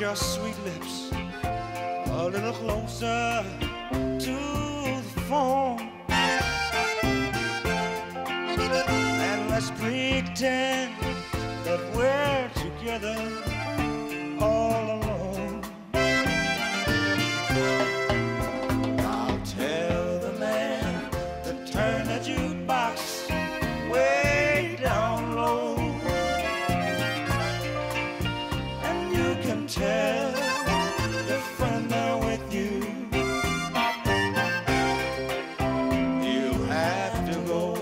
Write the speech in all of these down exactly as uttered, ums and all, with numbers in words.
your sweet lips a little closer to the phone, and let's pretend that we're together all alone. I'll tell the man to turn the jukebox way down low, and you can tell your friend there with you, you have to go.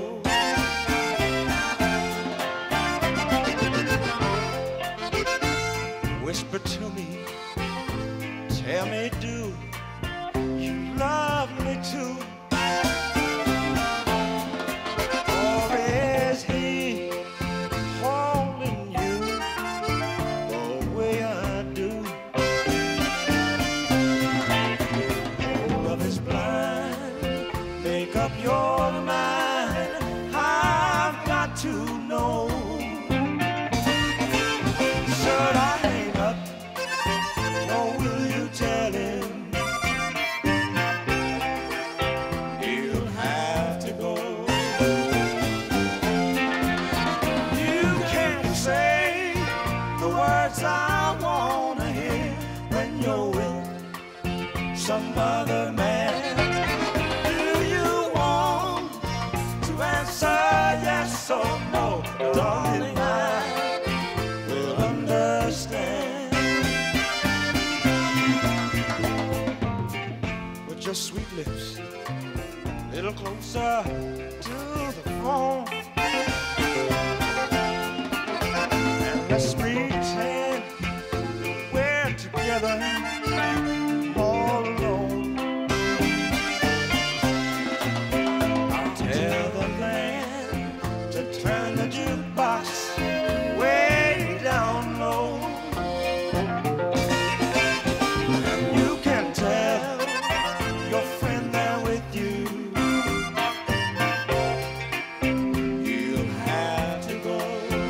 Whisper to me, tell me, do you love me too? Or is he holding you the way I do? Oh, love is blind, make up your mind, I've got to know. Should I hang up, or will you tell him he'll have to go? You can't say the words I wanna hear when you're with some other man. Do you want to answer yes or no? Darling, I will understand. With your sweet lips a little closer to the phone, and let's pretend we're together all alone. I'll tell the man to turn the jukebox way down low, and you can tell your friend there with you, you'll have to go.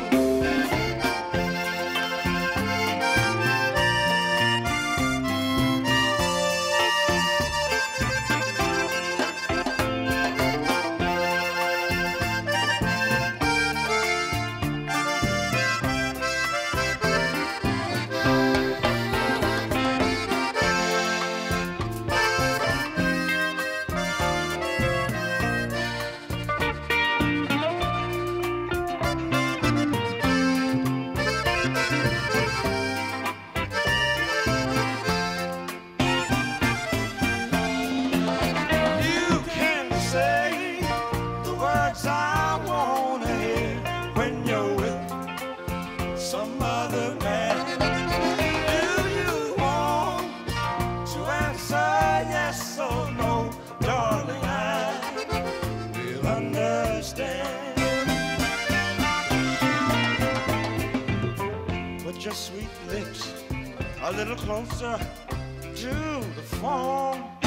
You can say the words I wanna hear when you're with some other man. Do you want to answer yes or no? Darling, I will understand. Put your sweet lips a little closer to the phone,